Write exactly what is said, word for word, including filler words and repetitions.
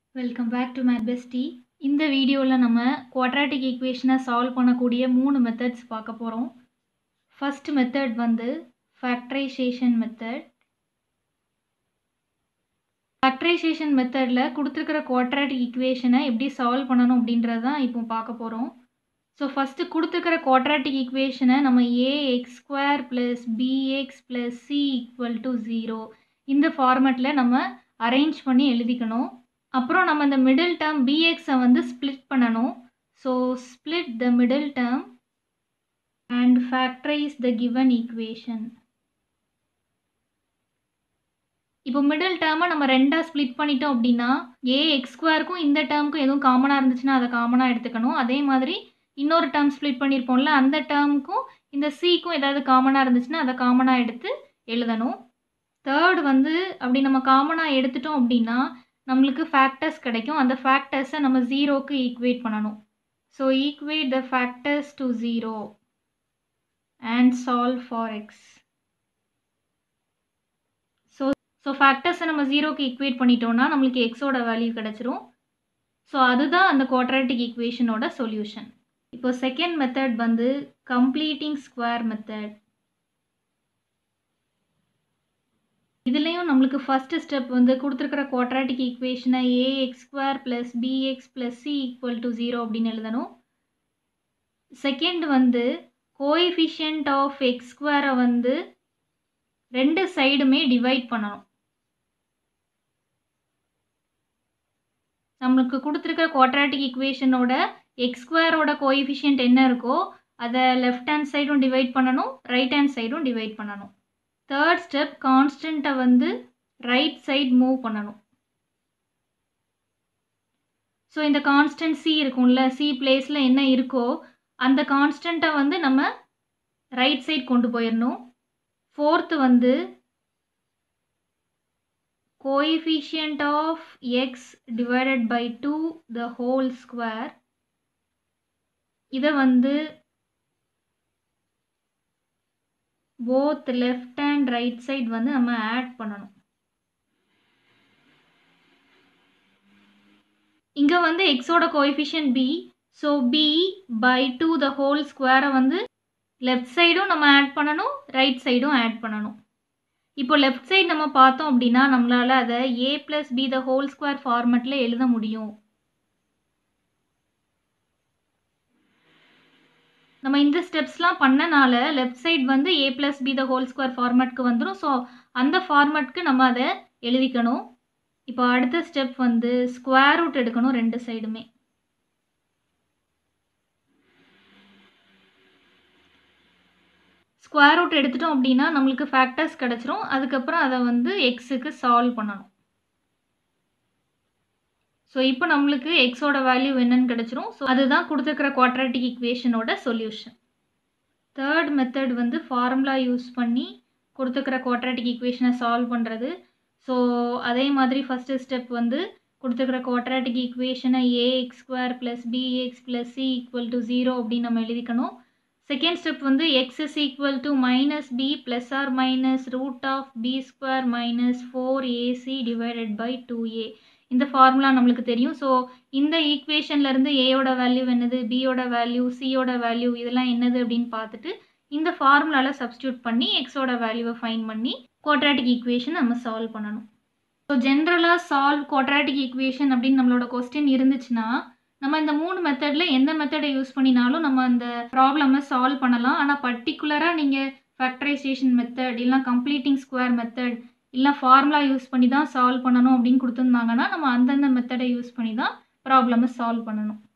Welcome back to math bestie. இந்த வீடியோவில் நம்ம குவாட்ராட்டிக் ஈக்குவேஷனை சால்வ் பண்ணக்கூடிய மூணு மெத்தட்ஸ் பார்க்க போகிறோம். ஃபர்ஸ்ட் மெத்தட் வந்து ஃபேக்டரைசேஷன் மெத்தட். ஃபேக்டரைசேஷன் மெத்தடில் கொடுத்துருக்கிற குவாட்ராட்டிக் ஈக்குவேஷனை எப்படி சால்வ் பண்ணணும் அப்படின்றது தான் இப்போ பார்க்க போகிறோம். ஸோ ஃபஸ்ட்டு கொடுத்துருக்கிற குவாட்ராட்டிக் ஈக்குவேஷனை நம்ம a x square plus b x plus c equal to zero இந்த ஃபார்மேட்டில் நம்ம அரேஞ்ச் பண்ணி எழுதிக்கணும். அப்புறம் நம்ம இந்த மிடில் டேர்ம் பிஎக்ஸை வந்து ஸ்ப்ளிட் பண்ணணும். So split the middle term and factorize the given equation. இப்போ மிடில் டேர்மை நம்ம ரெண்டாக ஸ்ப்ளிட் பண்ணிட்டோம் அப்படின்னா ஏ எக்ஸ் ஸ்கொயருக்கும் இந்த டேர்முக்கும் எதுவும் காமனாக இருந்துச்சுன்னா அதை காமனாக எடுத்துக்கணும். அதே மாதிரி இன்னொரு டேர்ம் ஸ்ப்ளிட் பண்ணியிருப்போம்ல அந்த டேர்முக்கும் இந்த சிக்கும் ஏதாவது காமனாக இருந்துச்சுன்னா அதை காமனாக எடுத்து எழுதணும். தேர்ட் வந்து அப்படி நம்ம காமனாக எடுத்துட்டோம் அப்படின்னா நம்மளுக்கு ஃபேக்டர்ஸ் கிடைக்கும். அந்த ஃபேக்டர்ஸை நம்ம ஜீரோக்கு ஈக்குவேட் பண்ணணும். So equate the factors to zero and solve for x. So so ஃபேக்டர்ஸை நம்ம ஜீரோக்கு ஈக்குவேட் பண்ணிட்டோம்னா நம்மளுக்கு எக்ஸோட வேல்யூ கிடச்சிரும். ஸோ அதுதான் அந்த குவாட்ராட்டிக் ஈக்குவேஷனோட சொல்யூஷன். இப்போ செகண்ட் மெத்தட் வந்து கம்ப்ளீட்டிங் ஸ்கொயர் மெத்தட். இதுலேயும் நம்மளுக்கு ஃபஸ்ட்டு ஸ்டெப் வந்து கொடுத்துருக்கிற குவாட்ராட்டிக் ஈக்குவேஷனை a x square plus b x plus c equal to zero அப்படின்னு எழுதணும். செகண்ட் வந்து கோஎஃபிஷியன்ட் ஆஃப் எக்ஸ் ஸ்கொயரை வந்து ரெண்டு சைடுமே டிவைட் பண்ணணும். நம்மளுக்கு கொடுத்துருக்கிற குவாட்ராட்டிக் ஈக்குவேஷனோட எக்ஸ் ஸ்கொயரோட கோஎஃபிஷியன்ட் என்ன இருக்கோ அதை லெஃப்ட் ஹேண்ட் சைடும் டிவைட் பண்ணணும், ரைட் ஹேண்ட் சைடும் டிவைட் பண்ணணும். தேர்ட் ஸ்டெப் கான்ஸ்டண்ட்டை வந்து ரைட் சைட் மூவ் பண்ணணும். ஸோ இந்த கான்ஸ்டன்ட் சி இருக்கும்ல, சி பிளேஸில் என்ன இருக்கோ அந்த கான்ஸ்டண்ட்டை வந்து நம்ம ரைட் சைட் கொண்டு போயிடணும். ஃபோர்த்து வந்து coefficient of x divided by two the whole square, இதை வந்து both left and right side வந்து நம்ம ஆட் பண்ணணும். இங்கே வந்து எக்ஸோட coefficient b, so b by two the whole ஸ்கொயரை வந்து லெஃப்ட் சைடும் நம்ம ஆட் பண்ணணும், ரைட் சைடும் ஆட் பண்ணணும். இப்போ லெஃப்ட் சைடு நம்ம பார்த்தோம் அப்படின்னா நம்மளால் அதை a plus b the whole square ஃபார்மெட்டில் எழுத முடியும். நம்ம இந்த ஸ்டெப்ஸ்லாம் பண்ணனால லெஃப்ட் சைட் வந்து a plus b the whole square ஃபார்மேட்க்கு வந்துடும். ஸோ அந்த ஃபார்மேட்க்கு நம்ம அதை எழுதிக்கணும். இப்போ அடுத்த ஸ்டெப் வந்து ஸ்கொயர் ரூட் எடுக்கணும் ரெண்டு சைடுமே. ஸ்கொயர் ரூட் எடுத்துட்டோம் அப்படின்னா நம்மளுக்கு ஃபேக்டர்ஸ் கிடச்சிரும். அதுக்கப்புறம் அதை வந்து எக்ஸுக்கு சால்வ் பண்ணணும். ஸோ இப்போ நம்மளுக்கு எக்ஸோட வேல்யூ என்னன்னு கிடச்சிரும். ஸோ அதுதான் கொடுத்துருக்கிற குவாட்ராட்டிக் ஈக்குவேஷனோட சொல்யூஷன். தேர்ட் மெத்தட் வந்து ஃபார்முலா யூஸ் பண்ணி கொடுத்துருக்கிற குவாட்ராட்டிக் ஈக்குவேஷனை சால்வ் பண்ணுறது. ஸோ அதே மாதிரி ஃபஸ்ட்டு ஸ்டெப் வந்து கொடுத்துருக்கிற குவாட்ராட்டிக் ஈக்குவேஷனை a x square plus b x plus c equal to zero அப்படின்னு நம்ம எழுதிக்கணும். செகண்ட் ஸ்டெப் வந்து x is equal to minus b plus or minus root of b square minus four a c divided by two a. இந்த formula நம்மளுக்கு தெரியும். So இந்த ஈக்குவேஷன்லேருந்து ஏயோட value என்னது, பியோட வேல்யூ, சியோட வேல்யூ இதெல்லாம் என்னது அப்படின்னு பார்த்துட்டு இந்த ஃபார்முலாவில் சப்ஸ்டியூட் பண்ணி எக்ஸோட வேல்யூவை ஃபைன் பண்ணி குவாட்ராட்டிக் ஈக்குவேஷன் நம்ம சால்வ் பண்ணணும். ஸோ ஜென்ரலாக சால்வ் குவாட்ராட்டிக் ஈக்குவேஷன் அப்படின்னு நம்மளோட கொஸ்டின் இருந்துச்சுன்னா நம்ம இந்த மூணு மெத்தடில் எந்த மெத்தடை யூஸ் பண்ணினாலும் நம்ம அந்த ப்ராப்ளமை சால்வ் பண்ணலாம். ஆனால் பர்டிகுலராக நீங்கள் ஃபேக்டரைசேஷன் மெத்தட் இல்லை கம்ப்ளீட்டிங் ஸ்கொயர் மெத்தட் இல்லை ஃபார்முலா யூஸ் பண்ணி தான் சால்வ் பண்ணணும் அப்படின்னு கொடுத்துருந்தாங்கன்னா நம்ம அந்தந்த மெத்தடை யூஸ் பண்ணி தான் ப்ராப்ளமை சால்வ் பண்ணணும்.